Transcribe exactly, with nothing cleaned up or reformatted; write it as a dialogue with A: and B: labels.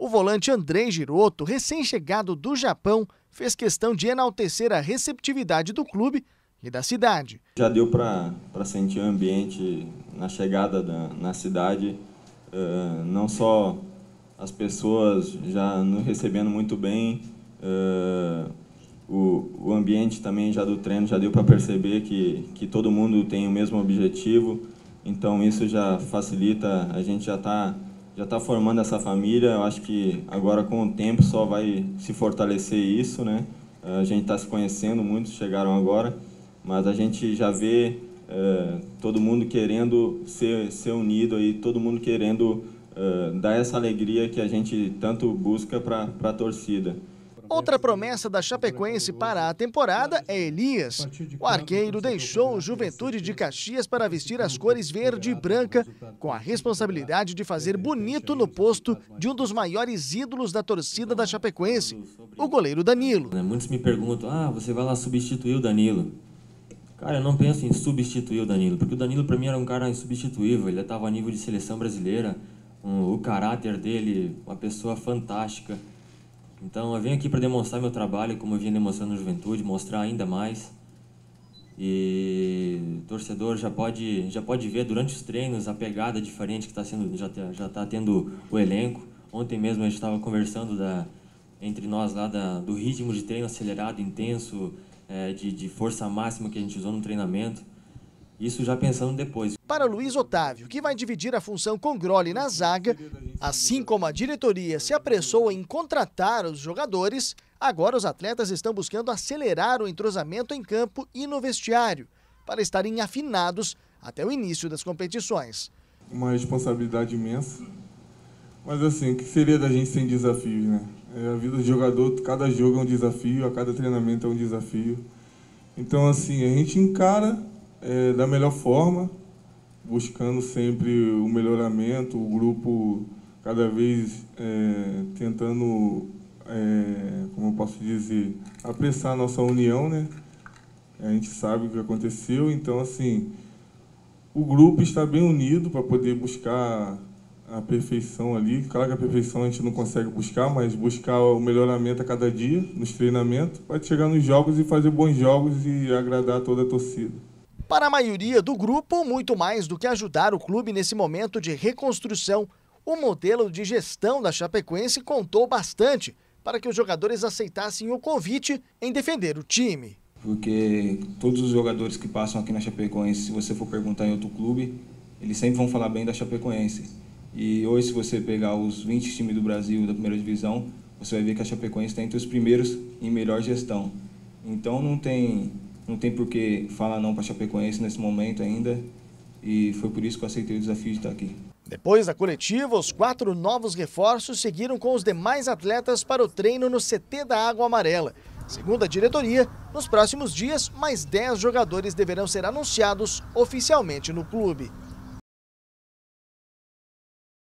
A: volante Andrei Giroto, recém-chegado do Japão, fez questão de enaltecer a receptividade do clube e da cidade.
B: Já deu para sentir o ambiente na chegada da, na cidade, uh, não só as pessoas já nos recebendo muito bem, uh, o, o ambiente também já do treino já deu para perceber que, que todo mundo tem o mesmo objetivo, então isso já facilita, a gente já está já tá formando essa família. Eu acho que agora com o tempo só vai se fortalecer isso, né? A gente está se conhecendo, muitos chegaram agora, mas a gente já vê uh, todo mundo querendo ser, ser unido, aí, todo mundo querendo uh, dar essa alegria que a gente tanto busca para a torcida.
A: Outra promessa da Chapecoense para a temporada é Elias. O arqueiro deixou o Juventude de Caxias para vestir as cores verde e branca, com a responsabilidade de fazer bonito no posto de um dos maiores ídolos da torcida da Chapecoense, o goleiro Danilo.
C: Muitos me perguntam, ah, você vai lá substituir o Danilo. Cara, eu não penso em substituir o Danilo, porque o Danilo para mim era um cara insubstituível, ele estava a nível de seleção brasileira, um, o caráter dele, uma pessoa fantástica. Então eu venho aqui para demonstrar meu trabalho, como eu vinha demonstrando no Juventude, mostrar ainda mais. E o torcedor já pode, já pode ver durante os treinos a pegada diferente que tá sendo, já já está tendo o elenco. Ontem mesmo a gente estava conversando da, entre nós lá da, do ritmo de treino acelerado, intenso, é, de, de força máxima que a gente usou no treinamento. Isso já pensando depois.
A: Para Luiz Otávio, que vai dividir a função com Groli na zaga, assim como a diretoria se apressou em contratar os jogadores, agora os atletas estão buscando acelerar o entrosamento em campo e no vestiário, para estarem afinados até o início das competições.
D: Uma responsabilidade imensa, mas assim, o que seria da gente sem desafios, né? A vida do jogador, cada jogo é um desafio, a cada treinamento é um desafio. Então assim, a gente encara é, da melhor forma, buscando sempre o melhoramento, o grupo cada vez é, tentando, é, como eu posso dizer, apressar a nossa união, né? A gente sabe o que aconteceu, então assim, o grupo está bem unido para poder buscar a perfeição ali. Claro que a perfeição a gente não consegue buscar, mas buscar o melhoramento a cada dia, nos treinamentos, para chegar nos jogos e fazer bons jogos e agradar toda a torcida.
A: Para a maioria do grupo, muito mais do que ajudar o clube nesse momento de reconstrução, o modelo de gestão da Chapecoense contou bastante para que os jogadores aceitassem o convite em defender o time.
E: Porque todos os jogadores que passam aqui na Chapecoense, se você for perguntar em outro clube, eles sempre vão falar bem da Chapecoense. E hoje, se você pegar os vinte times do Brasil da primeira divisão, você vai ver que a Chapecoense está entre os primeiros em melhor gestão. Então não tem... Não tem por que falar não para a Chapecoense nesse momento ainda, e foi por isso que eu aceitei o desafio de estar aqui.
A: Depois da coletiva, os quatro novos reforços seguiram com os demais atletas para o treino no C T da Água Amarela. Segundo a diretoria, nos próximos dias, mais dez jogadores deverão ser anunciados oficialmente no clube.